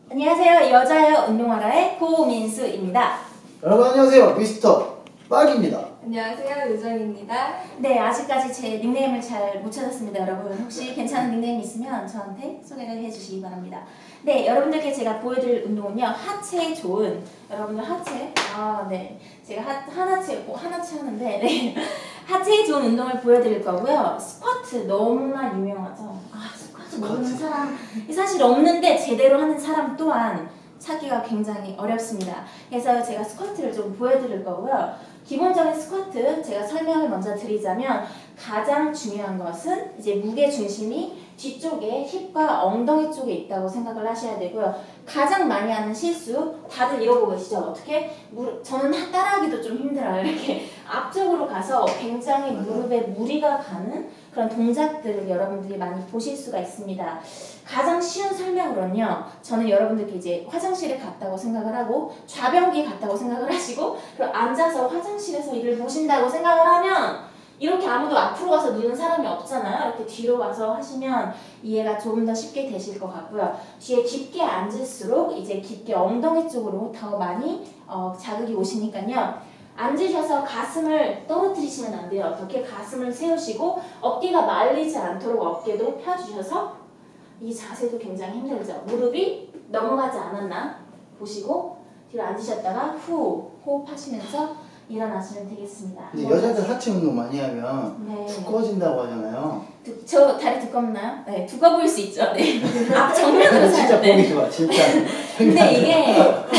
안녕하세요. 여자여 운동하라의 고민수입니다. 여러분 안녕하세요. 미스터 빡입니다. 안녕하세요. 요정입니다. 네, 아직까지 제 닉네임을 잘 못 찾았습니다. 여러분 혹시 괜찮은 닉네임 있으면 저한테 소개를 해주시기 바랍니다. 네, 여러분들께 제가 보여드릴 운동은요, 하체에 좋은, 여러분들 하체, 네, 제가 하나체 하는데, 네, 하체에 좋은 운동을 보여드릴 거고요. 스쿼트 너무나 유명하죠. 스쿼트 모르는 사람 사실 없는데 제대로 하는 사람 또한 찾기가 굉장히 어렵습니다. 그래서 제가 스쿼트를 좀 보여드릴 거고요. 기본적인 스쿼트 제가 설명을 먼저 드리자면, 가장 중요한 것은 이제 무게 중심이 뒤쪽에 힙과 엉덩이 쪽에 있다고 생각을 하셔야 되고요. 가장 많이 하는 실수, 다들 이러고 계시죠? 어떻게? 저는 따라하기도 좀 힘들어요. 이렇게 앞쪽으로 가서 굉장히 무릎에 무리가 가는 그런 동작들을 여러분들이 많이 보실 수가 있습니다. 가장 쉬운 설명으로는요, 저는 여러분들께 이제 화장실에 갔다고 생각을 하고 좌변기에 갔다고 생각을 하시고, 그리고 앉아서 화장실에서 일을 보신다고 생각을 하면, 이렇게 아무도 앞으로 가서 누는 사람이 없잖아요. 이렇게 뒤로 가서 하시면 이해가 조금 더 쉽게 되실 것 같고요. 뒤에 깊게 앉을수록 이제 깊게 엉덩이 쪽으로 더 많이 자극이 오시니까요. 앉으셔서 가슴을 떨어뜨리시면 안 돼요. 어떻게? 가슴을 세우시고 어깨가 말리지 않도록 어깨도 펴주셔서, 이 자세도 굉장히 힘들죠. 무릎이 넘어가지 않았나 보시고 뒤로 앉으셨다가 후 호흡하시면서 일어나시면 되겠습니다. 근데 여자들 하체 운동 많이 하면 네. 두꺼워진다고 하잖아요. 저 다리 두껍나요? 네, 두꺼워 보일 수 있죠. 네. 앞 정면으로 진짜 살때. 보기 좋아, 진짜. 근데 이게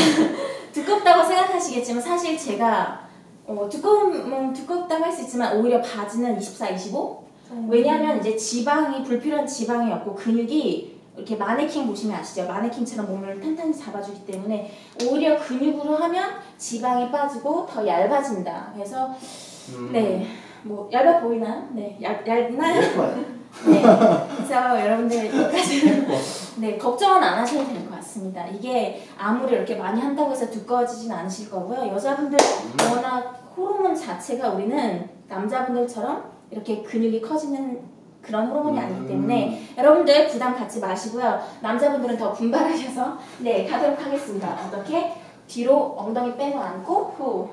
두껍다고 생각하시겠지만, 사실 제가 두껍다고 할 수 있지만 오히려 바지는 24, 25? 왜냐하면 이제 지방이, 불필요한 지방이 없고 근육이 이렇게 마네킹 보시면 아시죠? 마네킹처럼 몸을 탄탄히 잡아주기 때문에 오히려 근육으로 하면 지방이 빠지고 더 얇아진다. 그래서 네, 뭐 얇아 보이나요? 네, 얇나요? 예뻐요. 네, 그래서 여러분들 여기까지 네, 걱정은 안 하셔도 될 것 같습니다. 이게 아무리 이렇게 많이 한다고 해서 두꺼워지진 않으실 거고요. 여자분들 워낙 호르몬 자체가, 우리는 남자분들처럼 이렇게 근육이 커지는 그런 호르몬이 아니기 때문에 여러분들 부담 갖지 마시고요. 남자분들은 더 분발하셔서 네, 가도록 하겠습니다. 어떻게? 뒤로 엉덩이 빼고 앉고 후,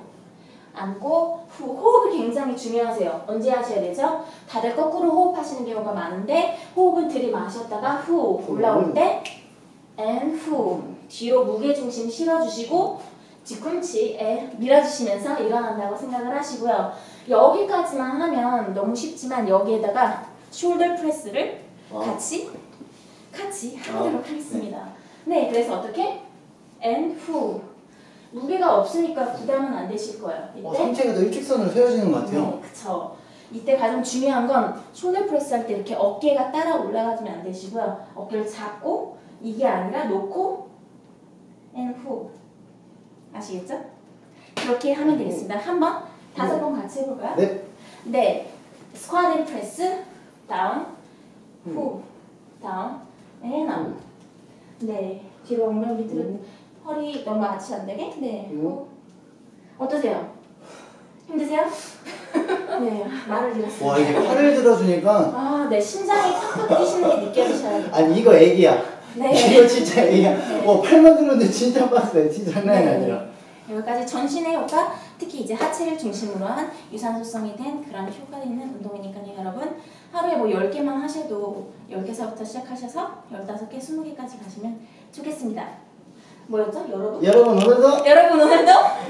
앉고 후. 호흡이 굉장히 중요하세요. 언제 하셔야 되죠? 다들 거꾸로 호흡하시는 경우가 많은데, 호흡은 들이마셨다가 후 올라올 때 and 후, 뒤로 무게중심 실어주시고 뒤꿈치에 밀어주시면서 일어난다고 생각을 하시고요. 여기까지만 하면 너무 쉽지만 여기에다가 숄더 프레스를 같이 하도록 하겠습니다. 네, 그래서 어떻게? and 후. 무게가 없으니까 부담은 안 되실 거예요. 이때 상체가 더 일직선으로 세워지는 것 같아요. 네, 그쵸. 이때 가장 중요한 건 숄더 프레스 할 때 이렇게 어깨가 따라 올라가지면 안 되시고요. 어깨를 잡고, 이게 아니라 놓고 and 후. 아시겠죠? 그렇게 하면 되겠습니다. 한번 5번 같이 해볼까요? 네. 네. 스쿼트 앤 프레스 다운 후 다운 and up. 네. 뒤로 엉덩이 밑으로 허리 너무 아치 안 되게. 네. 후. 어떠세요? 힘드세요? 네. 말을 잃었어요. 와, 이게 팔을 들어주니까. 네. 심장이 팍팍 뛰시는 게 느껴지셔야 돼요. 아니 이거 애기야. 네. 이거 진짜 애기야. 네. 팔만 들었는데 진짜 빡세. 진짜 장난이 아니라. 여기까지 전신의 효과, 특히 이제 하체를 중심으로 한 유산소성이 된 그런 효과 있는 운동이니까요. 여러분 하루에 뭐 10개만 하셔도 10개서부터 시작하셔서 15개, 20개까지 가시면 좋겠습니다. 뭐였죠? 여러분? 여러분 오늘도